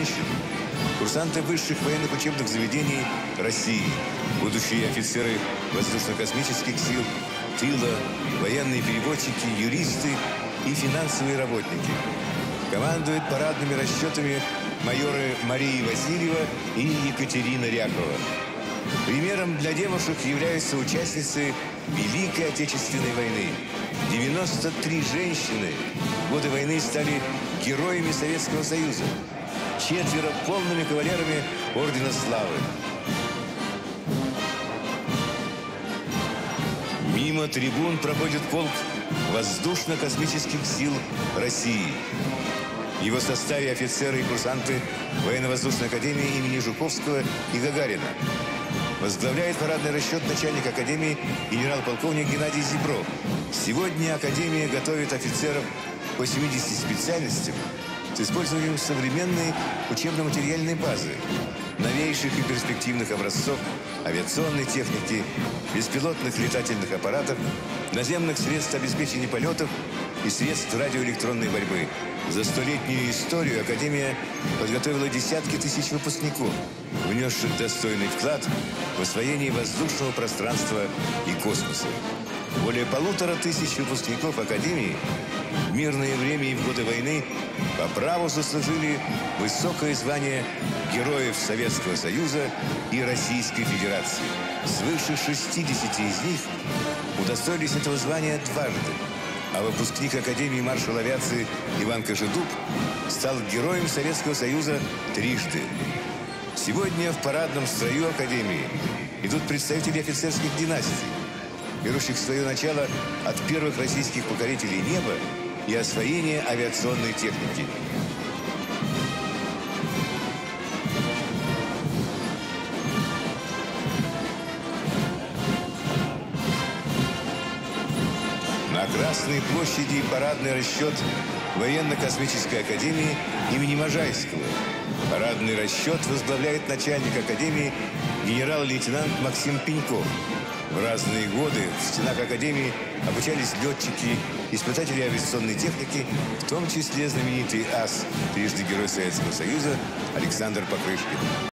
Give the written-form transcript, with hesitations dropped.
женщин, курсанты высших военных учебных заведений России, будущие офицеры воздушно-космических сил, тыла, военные переводчики, юристы и финансовые работники. Командуют парадными расчетами майоры Мария Васильева и Екатерина Рякова. Примером для девушек являются участницы Великой Отечественной войны. 93 женщины в годы войны стали героями Советского Союза. 4 полными кавалерами Ордена Славы. Мимо трибун проходит полк Воздушно-космических сил России. В его составе офицеры и курсанты Военно-воздушной академии имени Жуковского и Гагарина. Возглавляет парадный расчет начальник академии генерал-полковник Геннадий Зебров. Сегодня академия готовит офицеров по 70 специальностям с использованием современной учебно-материальной базы, новейших и перспективных образцов авиационной техники, беспилотных летательных аппаратов, наземных средств обеспечения полетов и средств радиоэлектронной борьбы. За столетнюю историю Академия подготовила десятки тысяч выпускников, внесших достойный вклад в освоение воздушного пространства и космоса. Более 1500 выпускников Академии в мирное время и в годы войны по праву заслужили высокое звание Героев Советского Союза и Российской Федерации. Свыше 60 из них удостоились этого звания дважды. А выпускник Академии маршал авиации Иван Кожедуб стал Героем Советского Союза трижды. Сегодня в парадном строю Академии идут представители офицерских династий, берущих свое начало от первых российских покорителей неба и освоения авиационной техники. На Красной площади парадный расчет Военно-космической академии имени Можайского. Парадный расчет возглавляет начальник академии генерал-лейтенант Максим Пеньков. В разные годы в стенах академии обучались летчики, испытатели авиационной техники, в том числе знаменитый ас, трижды Герой Советского Союза Александр Покрышкин.